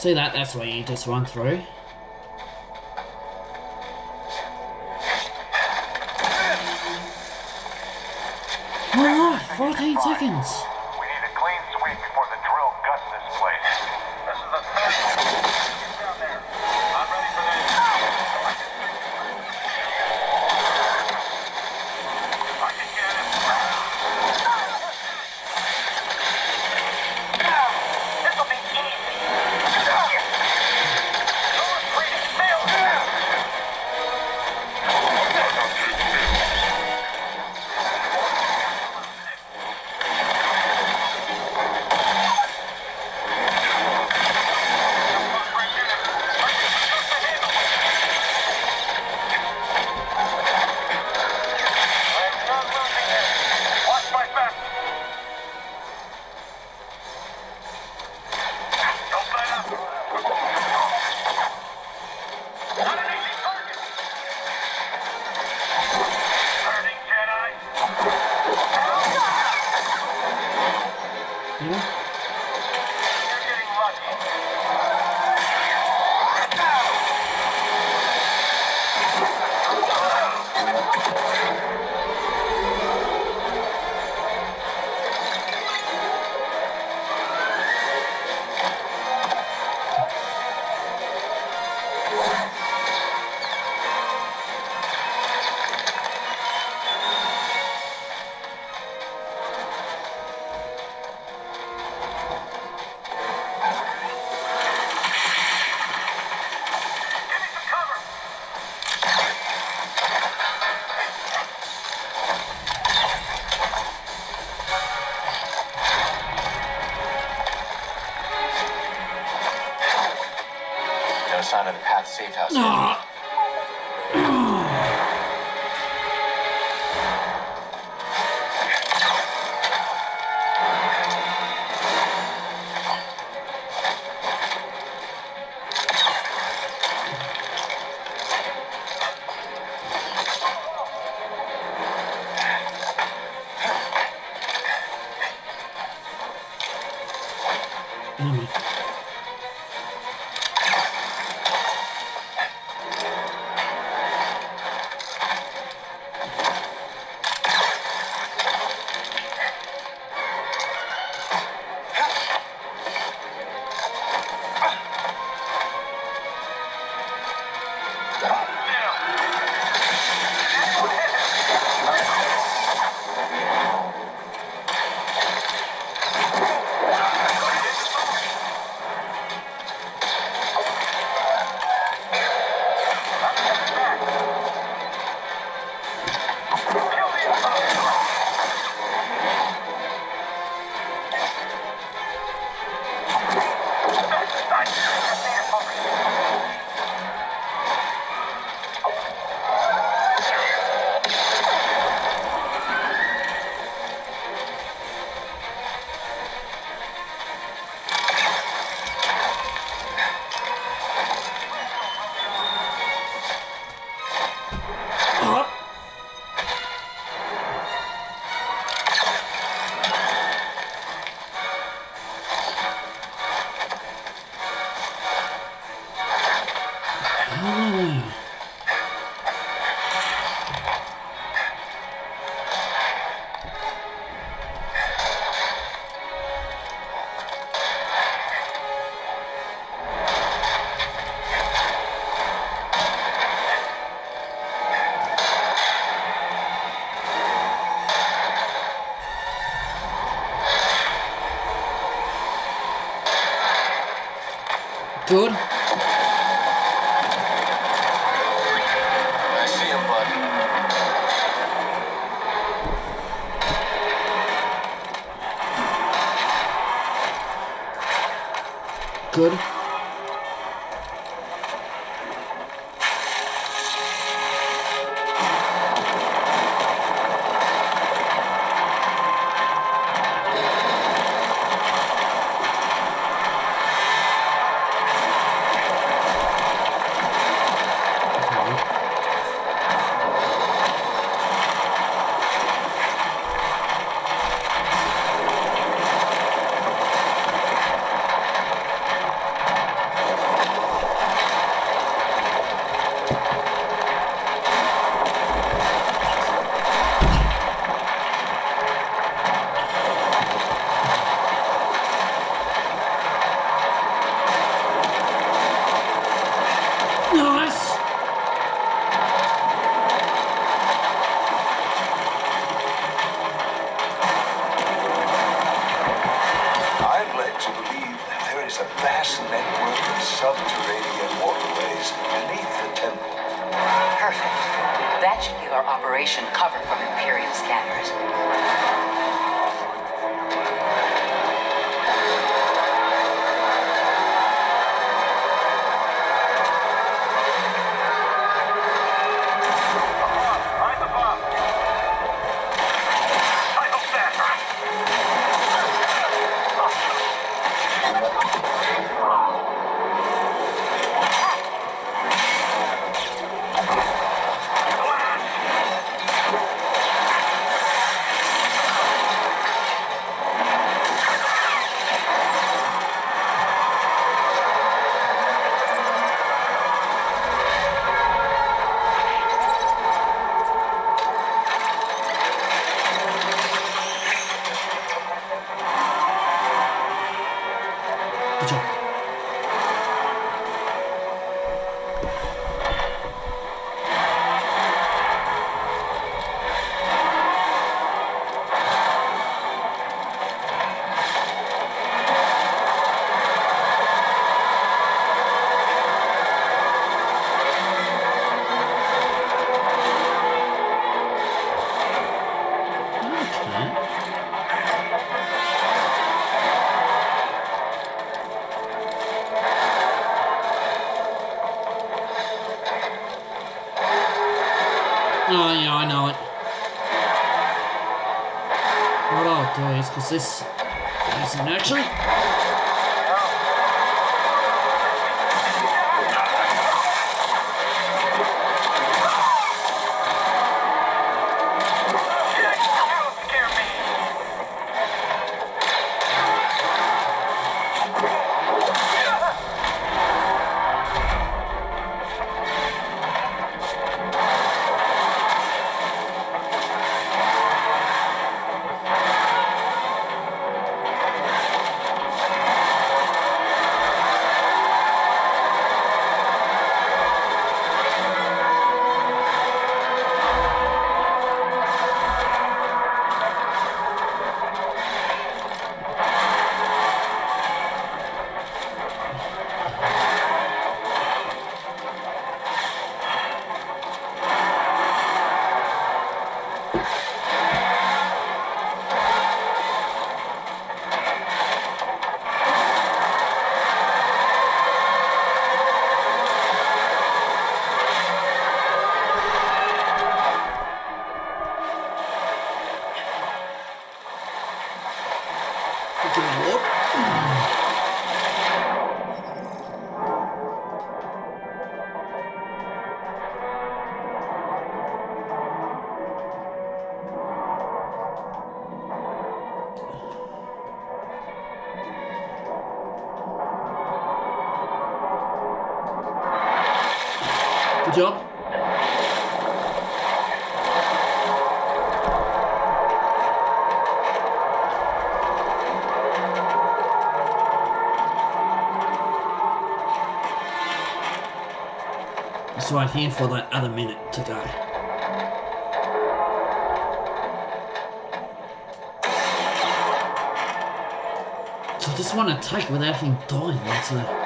See that? That's where you just run through. Alright, 14 seconds. We need a clean sweep before the drill guts this place. This is the third down there. I'm ready for this. I can get it. This'll be easy. You're free to fail now. Sign of the path safe house. Good. I see him, bud. Good. is a vast network of subterranean waterways beneath the temple. Perfect. That should give our operation cover from Imperial scanners. Good job. Okay. Oh yeah, I know it. What I'll do is, because this isn't actually... Good job. Just right here for that other minute to go. So I just want to take it without him dying. That's the...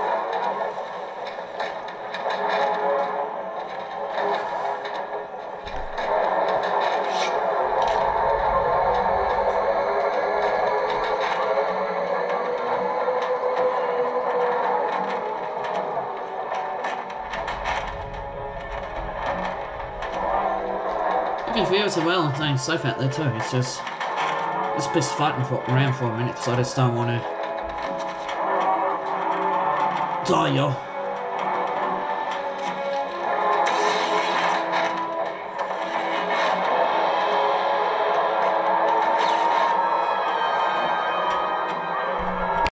If he feels well and staying safe out there too, it's just best fighting around for a minute because I just don't want to die, yo.